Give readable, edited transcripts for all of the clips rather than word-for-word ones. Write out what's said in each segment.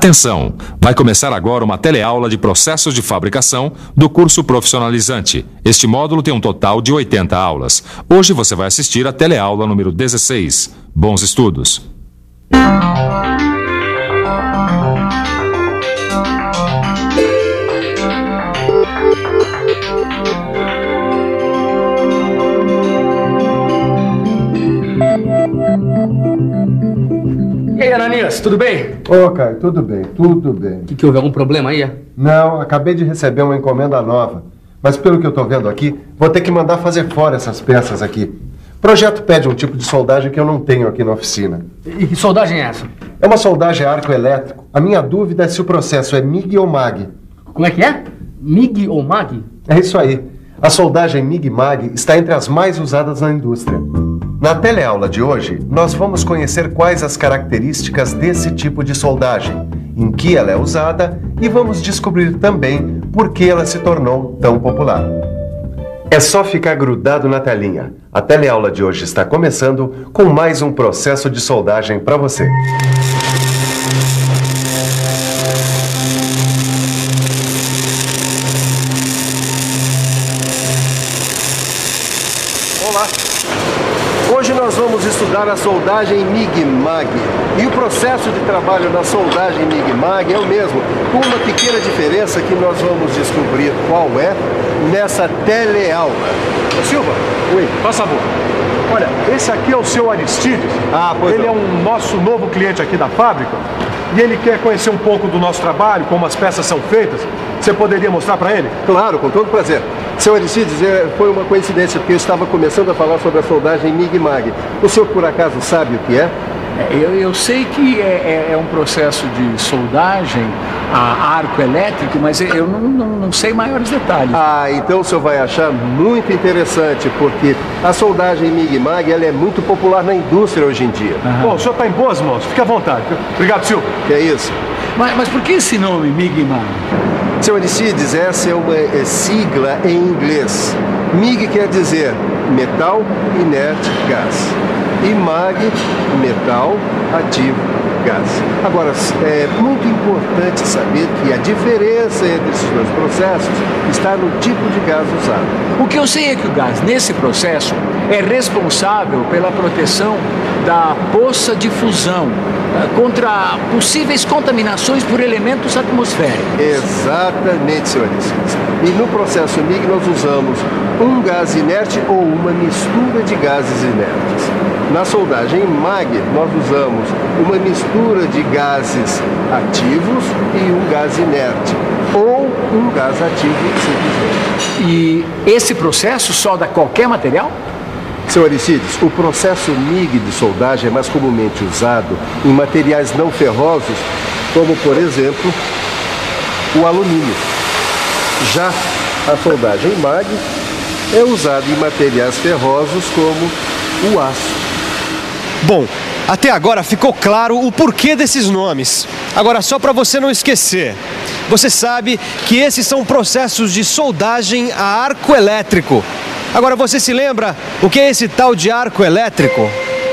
Atenção! Vai começar agora uma teleaula de processos de fabricação do curso profissionalizante. Este módulo tem um total de 80 aulas. Hoje você vai assistir a teleaula número 16. Bons estudos! E aí, Ananias, tudo bem? Ô, Caio, tudo bem, tudo bem. O que houve? Algum problema aí? Não, acabei de receber uma encomenda nova. Mas pelo que eu tô vendo aqui, vou ter que mandar fazer fora essas peças aqui. O projeto pede um tipo de soldagem que eu não tenho aqui na oficina. E que soldagem é essa? É uma soldagem a arco elétrico. A minha dúvida é se o processo é MIG ou MAG. Como é que é? MIG ou MAG? É isso aí. A soldagem MIG-MAG está entre as mais usadas na indústria. Na teleaula de hoje, nós vamos conhecer quais as características desse tipo de soldagem, em que ela é usada e vamos descobrir também por que ela se tornou tão popular. É só ficar grudado na telinha. A teleaula de hoje está começando com mais um processo de soldagem para você. Olá! Hoje nós vamos estudar a soldagem MIG-MAG. E o processo de trabalho na soldagem MIG-MAG é o mesmo, com uma pequena diferença que nós vamos descobrir qual é nessa teleaula. Ô Silva, oi, faz favor. Olha, esse aqui é o seu Aristides. Pois ele é um nosso novo cliente aqui da fábrica e ele quer conhecer um pouco do nosso trabalho, como as peças são feitas. Você poderia mostrar para ele? Claro, com todo prazer. Seu Aristides, foi uma coincidência, porque eu estava começando a falar sobre a soldagem MIG-MAG. O senhor, por acaso, sabe o que é? Eu sei que é um processo de soldagem a arco elétrico, mas eu não sei maiores detalhes. Então o senhor vai achar muito interessante, porque a soldagem MIG-MAG ela é muito popular na indústria hoje em dia. Bom, o senhor está em boas mãos, fique à vontade. Obrigado, Silvio. Que é isso? Mas por que esse nome, MIG-MAG? Seu Aristides, essa é uma sigla em inglês. MIG quer dizer metal, inerte, gás. E MAG, metal, ativo, gás. Agora, é muito importante saber que a diferença entre esses dois processos está no tipo de gás usado. O que eu sei é que o gás, nesse processo, é responsável pela proteção da poça de fusão contra possíveis contaminações por elementos atmosféricos. Exatamente, senhor Aristides. E no processo MIG nós usamos um gás inerte ou uma mistura de gases inertes. Na soldagem MAG, nós usamos uma mistura de gases ativos e um gás inerte, ou um gás ativo simplesmente. E esse processo solda qualquer material? Seu Aristides, o processo MIG de soldagem é mais comumente usado em materiais não ferrosos, como, por exemplo, o alumínio. Já a soldagem MAG é usada em materiais ferrosos, como o aço. Bom, até agora ficou claro o porquê desses nomes. Agora, só para você não esquecer, você sabe que esses são processos de soldagem a arco elétrico. Agora, você se lembra o que é esse tal de arco elétrico?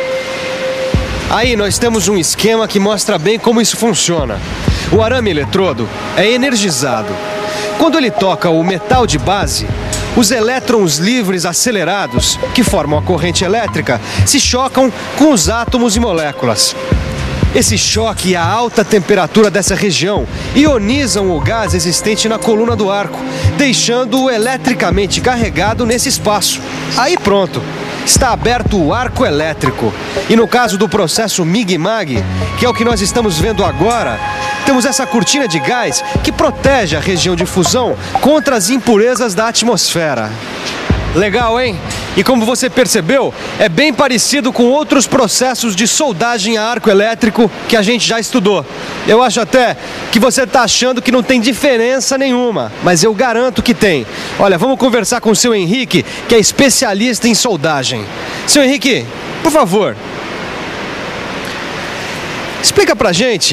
Aí nós temos um esquema que mostra bem como isso funciona. O arame eletrodo é energizado. Quando ele toca o metal de base, os elétrons livres acelerados, que formam a corrente elétrica, se chocam com os átomos e moléculas. Esse choque e a alta temperatura dessa região ionizam o gás existente na coluna do arco, deixando-o eletricamente carregado nesse espaço. Aí pronto, está aberto o arco elétrico. E no caso do processo MIG-MAG, que é o que nós estamos vendo agora, temos essa cortina de gás que protege a região de fusão contra as impurezas da atmosfera. Legal, hein? E como você percebeu, é bem parecido com outros processos de soldagem a arco elétrico que a gente já estudou. Eu acho até que você está achando que não tem diferença nenhuma, mas eu garanto que tem. Olha, vamos conversar com o seu Henrique, que é especialista em soldagem. Seu Henrique, por favor, explica pra gente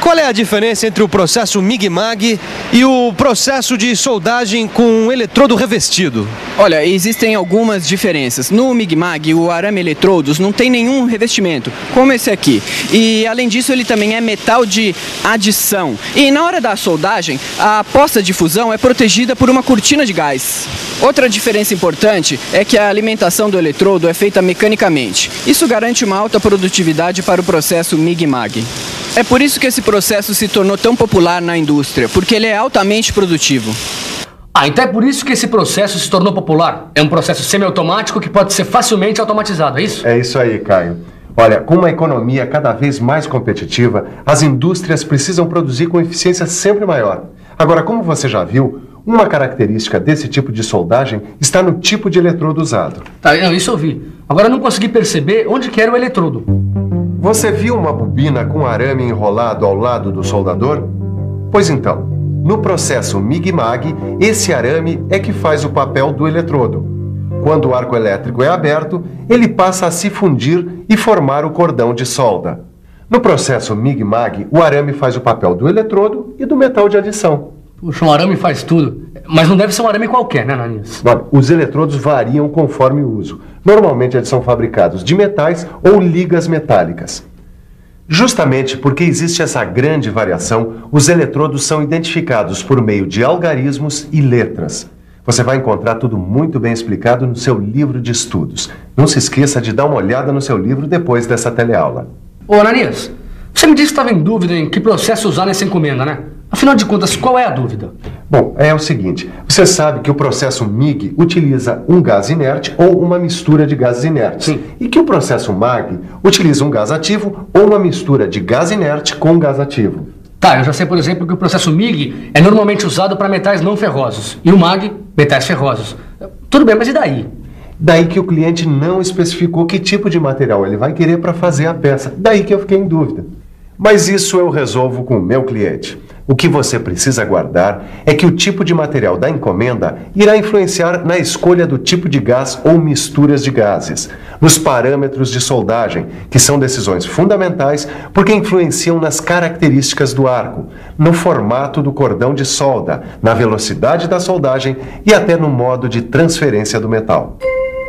qual é a diferença entre o processo MIG-MAG e o processo de soldagem com eletrodo revestido? Olha, existem algumas diferenças. No MIG-MAG, o arame eletrodos não tem nenhum revestimento, como esse aqui. E, além disso, ele também é metal de adição. E, na hora da soldagem, a poça de fusão é protegida por uma cortina de gás. Outra diferença importante é que a alimentação do eletrodo é feita mecanicamente. Isso garante uma alta produtividade para o processo MIG-MAG. É por isso que esse processo se tornou tão popular na indústria, porque ele é altamente produtivo. Então é por isso que esse processo se tornou popular. É um processo semiautomático que pode ser facilmente automatizado, é isso? É isso aí, Caio. Olha, com uma economia cada vez mais competitiva, as indústrias precisam produzir com eficiência sempre maior. Agora, como você já viu, uma característica desse tipo de soldagem está no tipo de eletrodo usado. Isso eu vi. Agora eu não consegui perceber onde que era o eletrodo. Você viu uma bobina com arame enrolado ao lado do soldador? Pois então, no processo MIG-MAG, esse arame é que faz o papel do eletrodo. Quando o arco elétrico é aberto, ele passa a se fundir e formar o cordão de solda. No processo MIG-MAG, o arame faz o papel do eletrodo e do metal de adição. Puxa, um arame faz tudo. Mas não deve ser um arame qualquer, né, Ananias? Olha, os eletrodos variam conforme o uso. Normalmente eles são fabricados de metais ou ligas metálicas. Justamente porque existe essa grande variação, os eletrodos são identificados por meio de algarismos e letras. Você vai encontrar tudo muito bem explicado no seu livro de estudos. Não se esqueça de dar uma olhada no seu livro depois dessa teleaula. Ô, Ananias, você me disse que estava em dúvida em que processo usar nessa encomenda, né? Afinal de contas, qual é a dúvida? Bom, é o seguinte, você sabe que o processo MIG utiliza um gás inerte ou uma mistura de gases inertes. Sim. E que o processo MAG utiliza um gás ativo ou uma mistura de gás inerte com gás ativo. Eu já sei, por exemplo, que o processo MIG é normalmente usado para metais não ferrosos e o MAG, metais ferrosos. Tudo bem, mas e daí? Daí que o cliente não especificou que tipo de material ele vai querer para fazer a peça. Daí que eu fiquei em dúvida. Mas isso eu resolvo com o meu cliente. O que você precisa guardar é que o tipo de material da encomenda irá influenciar na escolha do tipo de gás ou misturas de gases, nos parâmetros de soldagem, que são decisões fundamentais porque influenciam nas características do arco, no formato do cordão de solda, na velocidade da soldagem e até no modo de transferência do metal.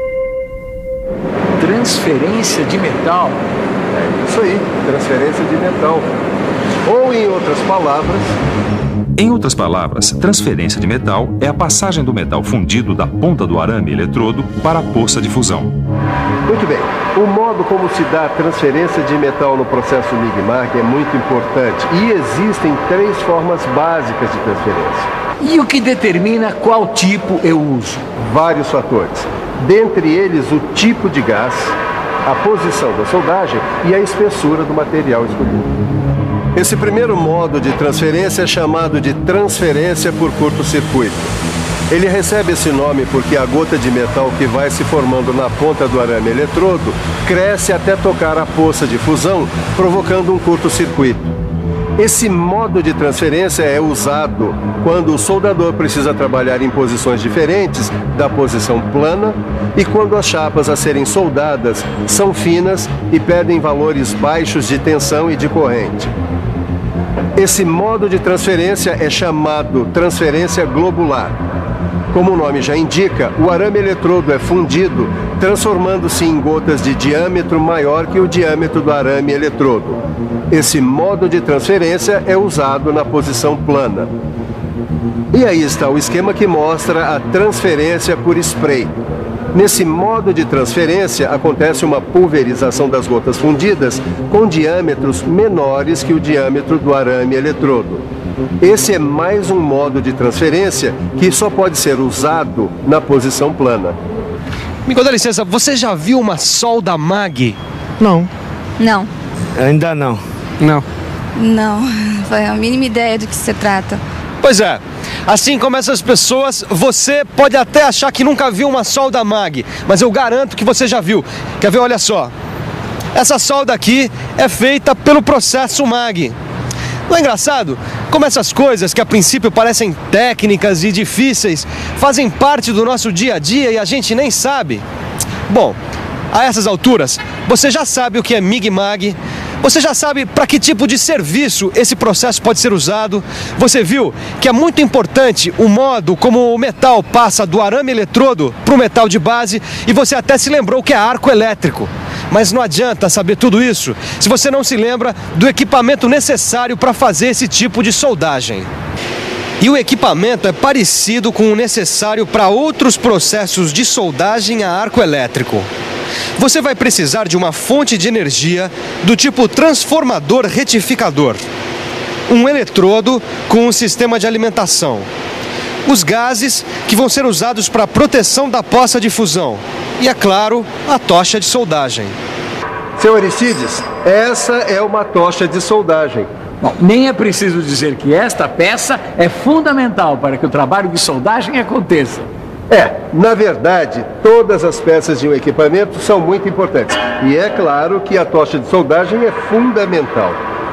Transferência de metal? É isso aí, transferência de metal. Ou, em outras palavras, transferência de metal é a passagem do metal fundido da ponta do arame eletrodo para a poça de fusão. Muito bem. O modo como se dá a transferência de metal no processo MIG-MAG é muito importante. E existem 3 formas básicas de transferência. E o que determina qual tipo eu uso? Vários fatores. Dentre eles, o tipo de gás, a posição da soldagem e a espessura do material escolhido. Esse primeiro modo de transferência é chamado de transferência por curto-circuito. Ele recebe esse nome porque a gota de metal que vai se formando na ponta do arame eletrodo cresce até tocar a poça de fusão, provocando um curto-circuito. Esse modo de transferência é usado quando o soldador precisa trabalhar em posições diferentes da posição plana e quando as chapas a serem soldadas são finas e pedem valores baixos de tensão e de corrente. Esse modo de transferência é chamado transferência globular. Como o nome já indica, o arame eletrodo é fundido, transformando-se em gotas de diâmetro maior que o diâmetro do arame eletrodo. Esse modo de transferência é usado na posição plana. E aí está o esquema que mostra a transferência por spray. Nesse modo de transferência, acontece uma pulverização das gotas fundidas com diâmetros menores que o diâmetro do arame eletrodo. Esse é mais um modo de transferência que só pode ser usado na posição plana. Amigo, dá licença, você já viu uma solda MAG? Não. Não. Ainda não. Não. Não, foi a mínima ideia do que se trata. Pois é, assim como essas pessoas, você pode até achar que nunca viu uma solda MAG, mas eu garanto que você já viu. Quer ver? Olha só. Essa solda aqui é feita pelo processo MAG. Não é engraçado? Como essas coisas que a princípio parecem técnicas e difíceis fazem parte do nosso dia a dia e a gente nem sabe. Bom, a essas alturas, você já sabe o que é MIG-MAG, Você já sabe para que tipo de serviço esse processo pode ser usado? Você viu que é muito importante o modo como o metal passa do arame eletrodo para o metal de base, e você até se lembrou que é arco elétrico. Mas não adianta saber tudo isso se você não se lembra do equipamento necessário para fazer esse tipo de soldagem. E o equipamento é parecido com o necessário para outros processos de soldagem a arco elétrico. Você vai precisar de uma fonte de energia do tipo transformador retificador, um eletrodo com um sistema de alimentação, os gases que vão ser usados para a proteção da poça de fusão e, é claro, a tocha de soldagem. Seu Aristides, essa é uma tocha de soldagem. Bom, nem é preciso dizer que esta peça é fundamental para que o trabalho de soldagem aconteça. Na verdade, todas as peças de um equipamento são muito importantes. E é claro que a tocha de soldagem é fundamental.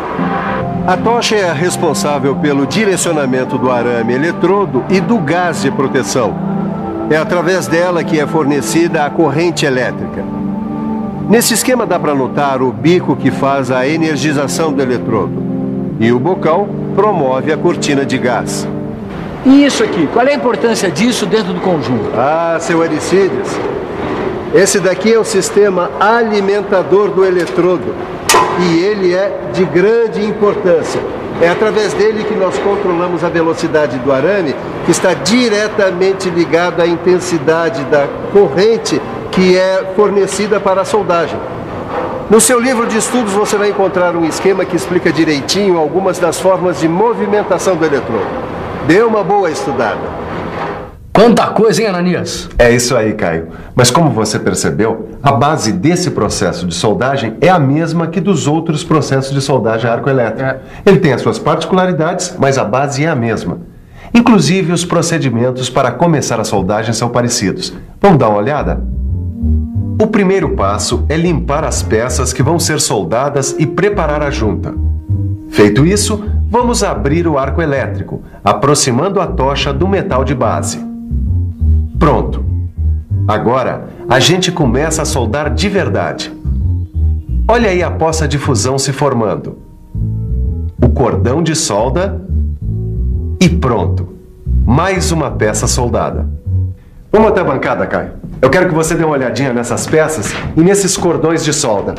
A tocha é a responsável pelo direcionamento do arame eletrodo e do gás de proteção. É através dela que é fornecida a corrente elétrica. Nesse esquema dá para notar o bico que faz a energização do eletrodo. E o bocal promove a cortina de gás. E isso aqui, qual é a importância disso dentro do conjunto? Seu Aristides, esse daqui é o sistema alimentador do eletrodo. E ele é de grande importância. É através dele que nós controlamos a velocidade do arame, que está diretamente ligado à intensidade da corrente que é fornecida para a soldagem. No seu livro de estudos você vai encontrar um esquema que explica direitinho algumas das formas de movimentação do eletrodo. Dê uma boa estudada. Quanta coisa, hein, Ananias? É isso aí, Caio. Mas como você percebeu, a base desse processo de soldagem é a mesma que dos outros processos de soldagem a arco elétrico. Ele tem as suas particularidades, mas a base é a mesma. Inclusive, os procedimentos para começar a soldagem são parecidos. Vamos dar uma olhada? O primeiro passo é limpar as peças que vão ser soldadas e preparar a junta. Feito isso, vamos abrir o arco elétrico, aproximando a tocha do metal de base. Pronto. Agora, a gente começa a soldar de verdade. Olha aí a poça de fusão se formando. O cordão de solda e pronto. Mais uma peça soldada. Vamos até a bancada, Caio. Eu quero que você dê uma olhadinha nessas peças e nesses cordões de solda.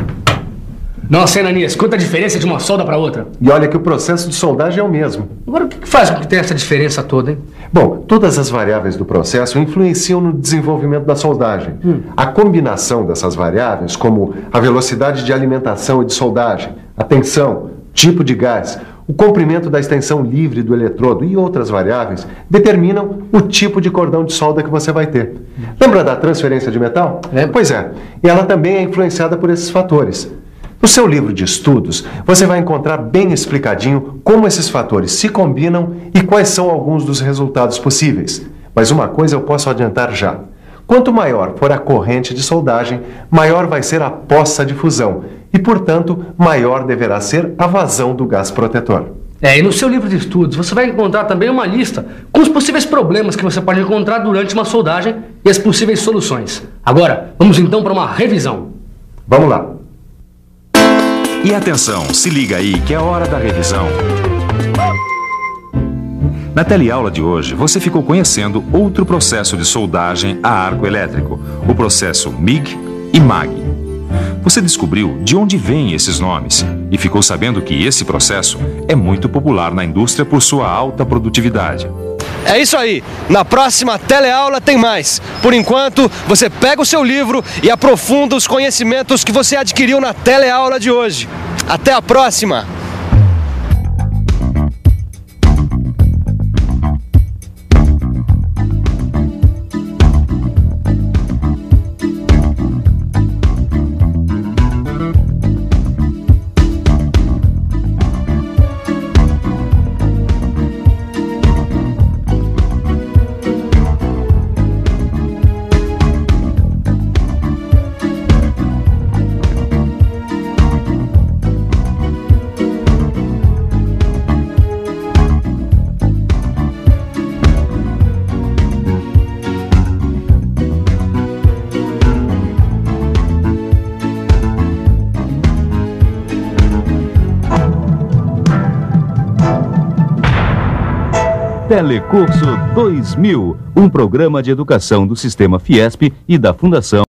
Nossa, Ananias, quanta diferença de uma solda para outra. E olha que o processo de soldagem é o mesmo. Agora, o que faz com que tenha essa diferença toda, hein? Bom, todas as variáveis do processo influenciam no desenvolvimento da soldagem. A combinação dessas variáveis, como a velocidade de alimentação e de soldagem, a tensão, tipo de gás, o comprimento da extensão livre do eletrodo e outras variáveis, determinam o tipo de cordão de solda que você vai ter. Lembra da transferência de metal? Pois é, e ela também é influenciada por esses fatores. No seu livro de estudos, você vai encontrar bem explicadinho como esses fatores se combinam e quais são alguns dos resultados possíveis. Mas uma coisa eu posso adiantar já. Quanto maior for a corrente de soldagem, maior vai ser a poça de fusão e, portanto, maior deverá ser a vazão do gás protetor. E no seu livro de estudos você vai encontrar também uma lista com os possíveis problemas que você pode encontrar durante uma soldagem e as possíveis soluções. Agora, vamos então para uma revisão. Vamos lá. E atenção, se liga aí que é hora da revisão. Na teleaula de hoje, você ficou conhecendo outro processo de soldagem a arco elétrico, o processo MIG e MAG. Você descobriu de onde vêm esses nomes e ficou sabendo que esse processo é muito popular na indústria por sua alta produtividade. É isso aí, na próxima teleaula tem mais. Por enquanto, você pega o seu livro e aprofunda os conhecimentos que você adquiriu na teleaula de hoje. Até a próxima! Telecurso 2000, um programa de educação do Sistema Fiesp e da Fundação